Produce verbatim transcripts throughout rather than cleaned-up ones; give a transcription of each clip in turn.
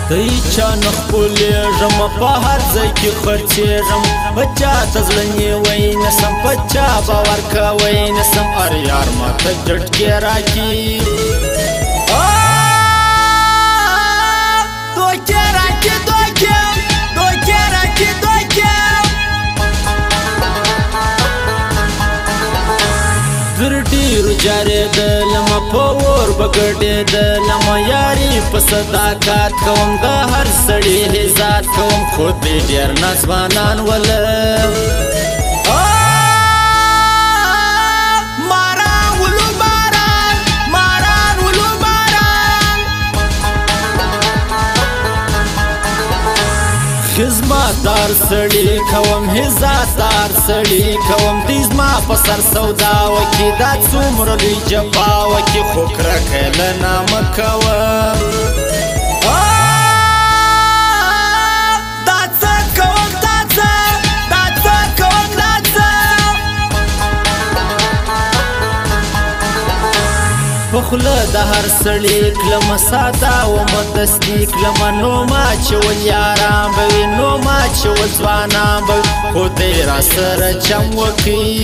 د ایچانه خپلیږم په ھرزی کې خرڅېږم په چا ته زړه نیوی نسم په چا باور کوی نسم هر یار ماته جټکې راکي دوکې راکي دوکې دوکې راکي دوکې در ډېرو جارېدلمه په اور به ګډېدلمه یاري په صداقت کوم د هر سړي عزت کوم خو دې ډېر ناځوانان وله ماران ولو ماران ماران ولو ماران خدمتدار سړي کوم عزتدار سړي کوم دوی زما په سر سودا وکړي دا څومره لوی جفا وکړي خو کرکه له نامه کوم دا څه کوم دا څه دا څه کوم دا څه په خوله د هر سړي کلمه ساده ومه دستي کلمه نو ما چول یاران به وي نو ما چول ځوانان به وي خو دی را سره چم وکړي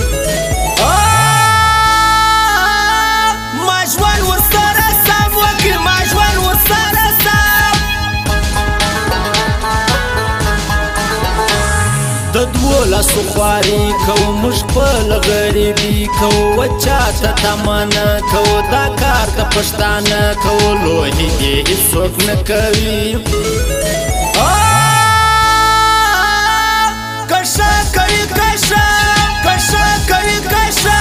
ما ژوند ورسره سم وکړي ما ژوند ورسره سم د دوو لاسو خواري کوو موږ خپله غریبي کوو و چاته تمه نه کوو دا کار د پښتانه کوو لوهې دې هېڅوک نه کوي کشه کوي کشه کشه کوي کشه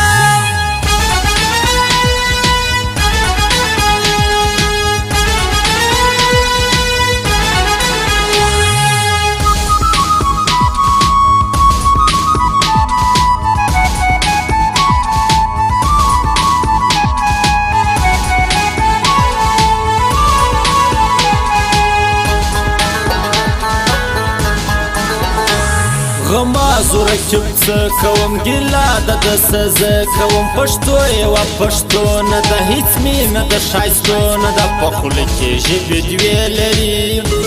غمازو رکب څه کوم ګیله د ده څه زه کوم پښتو یوه پښتو نه ده هېڅ مینه د ښایستو نه ده په خوله کې ژبې دوې لري